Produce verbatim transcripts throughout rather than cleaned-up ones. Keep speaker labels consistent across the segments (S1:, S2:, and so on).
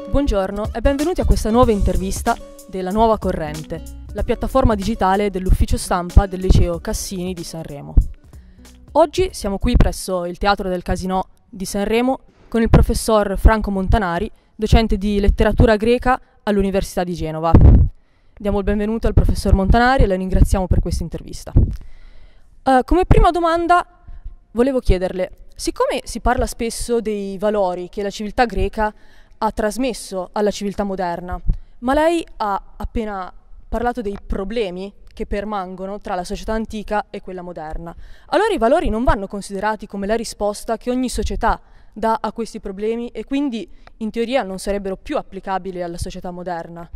S1: Buongiorno e benvenuti a questa nuova intervista della Nuova Corrente, la piattaforma digitale dell'ufficio stampa del liceo Cassini di Sanremo. Oggi siamo qui presso il Teatro del Casinò di Sanremo con il professor Franco Montanari, docente di letteratura greca all'Università di Genova. Diamo il benvenuto al professor Montanari e la ringraziamo per questa intervista. Uh, come prima domanda volevo chiederle, siccome si parla spesso dei valori che la civiltà greca ha trasmesso alla civiltà moderna, ma lei ha appena parlato dei problemi che permangono tra la società antica e quella moderna. Allora i valori non vanno considerati come la risposta che ogni società dà a questi problemi e quindi in teoria non sarebbero più applicabili alla società moderna?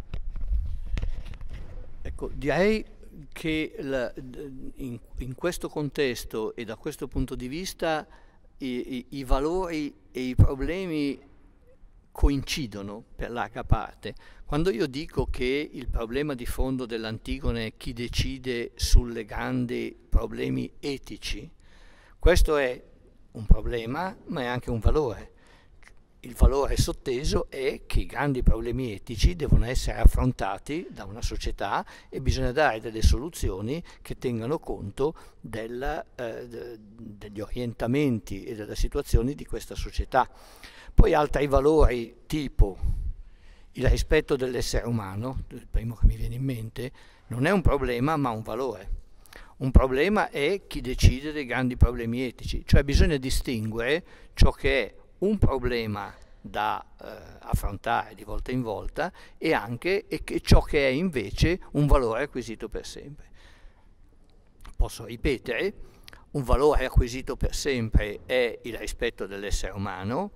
S2: Ecco, direi che la, in, in questo contesto e da questo punto di vista i, i, i valori e i problemi coincidono per larga parte. Quando io dico che il problema di fondo dell'Antigone è chi decide sulle grandi problemi etici, questo è un problema ma è anche un valore. Il valore sotteso è che i grandi problemi etici devono essere affrontati da una società e bisogna dare delle soluzioni che tengano conto della, eh, de, degli orientamenti e delle situazioni di questa società. Poi altri valori tipo il rispetto dell'essere umano, il primo che mi viene in mente, non è un problema ma un valore. Un problema è chi decide dei grandi problemi etici, cioè bisogna distinguere ciò che è un problema da eh, affrontare di volta in volta e anche e che ciò che è invece un valore acquisito per sempre. Posso ripetere, un valore acquisito per sempre è il rispetto dell'essere umano.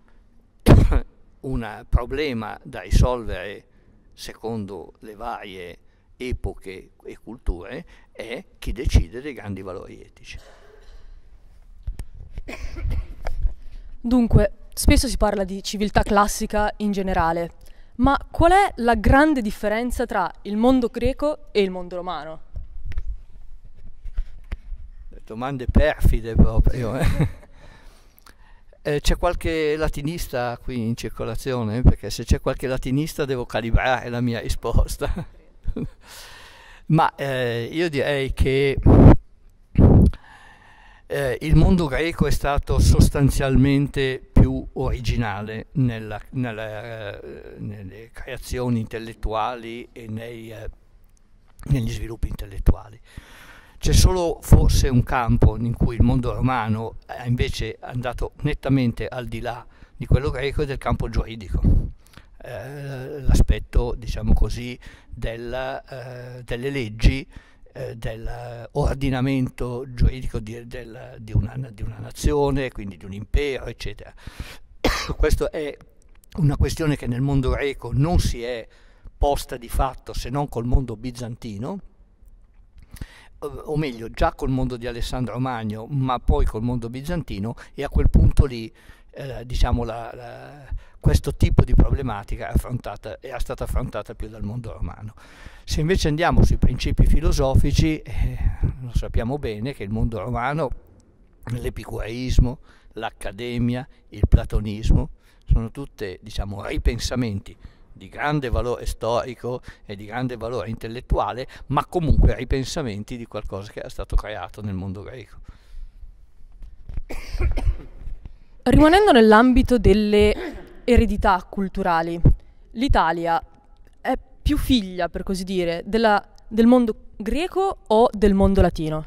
S2: Un problema da risolvere secondo le varie epoche e culture è chi decide dei grandi valori etici.
S1: Dunque, spesso si parla di civiltà classica in generale, ma qual è la grande differenza tra il mondo greco e il mondo romano?
S2: Domande perfide proprio. Eh? Eh, c'è qualche latinista qui in circolazione? Perché se c'è qualche latinista devo calibrare la mia risposta. Ma eh, io direi che eh, il mondo greco è stato sostanzialmente più originale nella, nella, eh, nelle creazioni intellettuali e nei, eh, negli sviluppi intellettuali. C'è solo forse un campo in cui il mondo romano è invece andato nettamente al di là di quello greco e del campo giuridico. Eh, l'aspetto, diciamo così, della, eh, delle leggi, eh, dell'ordinamento giuridico di, del, di, una, di una nazione, quindi di un impero, eccetera. Questa è una questione che nel mondo greco non si è posta di fatto se non col mondo bizantino, o meglio già col mondo di Alessandro Magno ma poi col mondo bizantino, e a quel punto lì eh, diciamo la, la, questo tipo di problematica è, affrontata, è stata affrontata più dal mondo romano. Se invece andiamo sui principi filosofici, eh, lo sappiamo bene che il mondo romano, l'epicureismo, l'accademia, il platonismo sono tutte, diciamo, ripensamenti di grande valore storico e di grande valore intellettuale, ma comunque ripensamenti di qualcosa che è stato creato nel mondo greco.
S1: Rimanendo nell'ambito delle eredità culturali, l'Italia è più figlia, per così dire, della, del mondo greco o del mondo latino?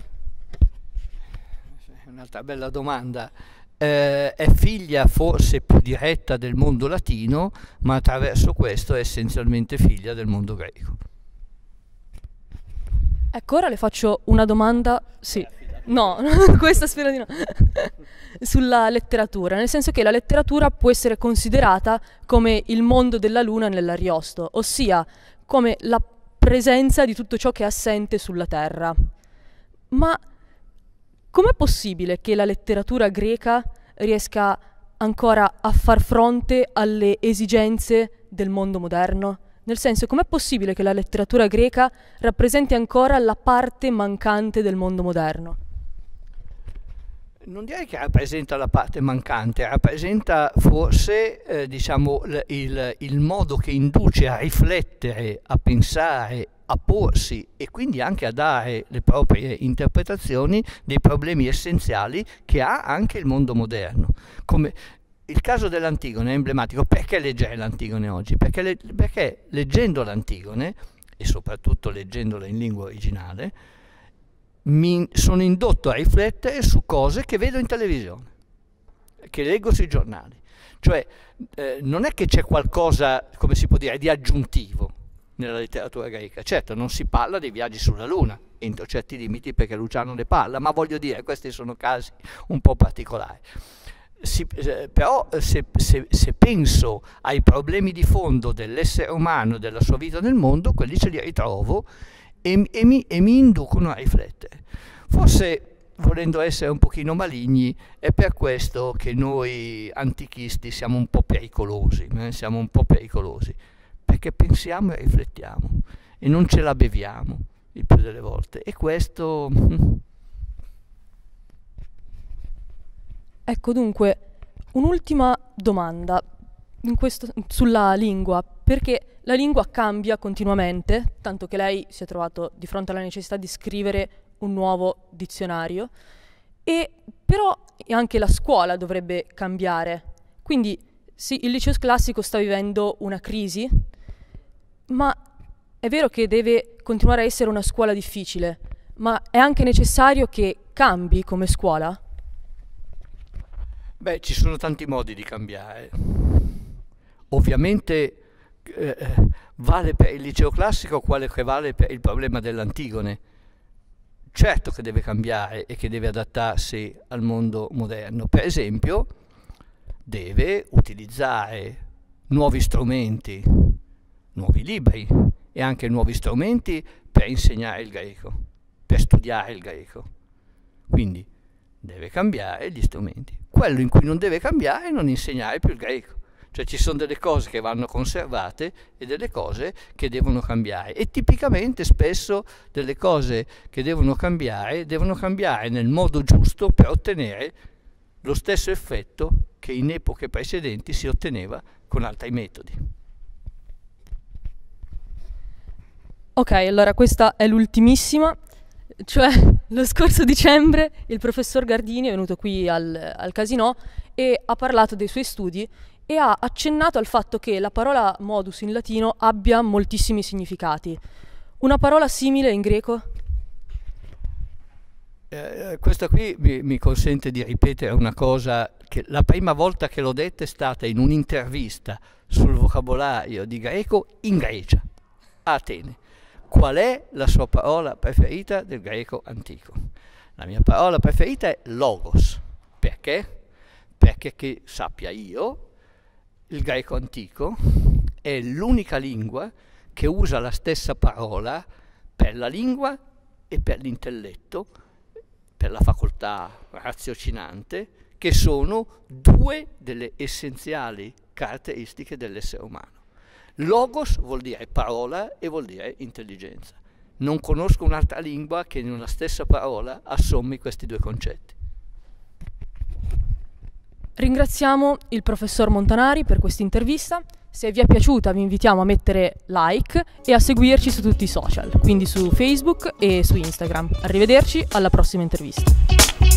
S2: È un'altra bella domanda. Eh, è figlia forse più diretta del mondo latino, ma attraverso questo è essenzialmente figlia del mondo greco.
S1: Ecco, ora le faccio una domanda, sì, no, questa spero di no, sulla letteratura, nel senso che la letteratura può essere considerata come il mondo della luna nell'Ariosto, ossia come la presenza di tutto ciò che è assente sulla terra. Ma com'è possibile che la letteratura greca riesca ancora a far fronte alle esigenze del mondo moderno? Nel senso, com'è possibile che la letteratura greca rappresenti ancora la parte mancante del mondo moderno?
S2: non direi che rappresenta la parte mancante, rappresenta forse eh, diciamo, l- il, il modo che induce a riflettere, a pensare, a porsi e quindi anche a dare le proprie interpretazioni dei problemi essenziali che ha anche il mondo moderno. Come il caso dell'Antigone è emblematico. Perché leggere l'Antigone oggi? Perché, le- perché leggendo l'Antigone, e soprattutto leggendola in lingua originale, mi sono indotto a riflettere su cose che vedo in televisione, che leggo sui giornali. Cioè eh, non è che c'è qualcosa, come si può dire, di aggiuntivo nella letteratura greca. Certo, non si parla dei viaggi sulla Luna, entro certi limiti, perché Luciano ne parla, ma voglio dire, questi sono casi un po' particolari. Si, eh, però se, se, se penso ai problemi di fondo dell'essere umano, della sua vita nel mondo, quelli ce li ritrovo e, e, mi, e mi inducono a riflettere. Forse, volendo essere un pochino maligni, è per questo che noi antichisti siamo un po' pericolosi, eh? siamo un po' pericolosi, perché pensiamo e riflettiamo e non ce la beviamo il più delle volte, e questo...
S1: Ecco, dunque, un'ultima domanda in questo, sulla lingua, perché la lingua cambia continuamente, tanto che lei si è trovato di fronte alla necessità di scrivere un nuovo dizionario, e però anche la scuola dovrebbe cambiare. Quindi sì, il liceo classico sta vivendo una crisi, ma è vero che deve continuare a essere una scuola difficile, ma è anche necessario che cambi come scuola?
S2: Beh, ci sono tanti modi di cambiare. Ovviamente eh, vale per il liceo classico quello che vale per il problema dell'Antigone. Certo che deve cambiare e che deve adattarsi al mondo moderno. Per esempio, deve utilizzare nuovi strumenti, nuovi libri e anche nuovi strumenti per insegnare il greco, per studiare il greco. Quindi deve cambiare gli strumenti. Quello in cui non deve cambiare è non insegnare più il greco. Cioè ci sono delle cose che vanno conservate e delle cose che devono cambiare. E tipicamente spesso delle cose che devono cambiare devono cambiare nel modo giusto per ottenere lo stesso effetto che in epoche precedenti si otteneva con altri metodi.
S1: Ok, allora questa è l'ultimissima. Cioè, lo scorso dicembre il professor Gardini è venuto qui al, al Casinò e ha parlato dei suoi studi e ha accennato al fatto che la parola modus in latino abbia moltissimi significati. Una parola simile in greco?
S2: Eh, questa qui mi, mi consente di ripetere una cosa che la prima volta che l'ho detta è stata in un'intervista sul vocabolario di greco in Grecia, a Atene. Qual è la sua parola preferita del greco antico? La mia parola preferita è logos. Perché? Perché, che sappia io, il greco antico è l'unica lingua che usa la stessa parola per la lingua e per l'intelletto, per la facoltà raziocinante, che sono due delle essenziali caratteristiche dell'essere umano. Logos vuol dire parola e vuol dire intelligenza. Non conosco un'altra lingua che in una stessa parola assommi questi due concetti.
S1: Ringraziamo il professor Montanari per questa intervista. Se vi è piaciuta vi invitiamo a mettere like e a seguirci su tutti i social, quindi su Facebook e su Instagram. Arrivederci, alla prossima intervista.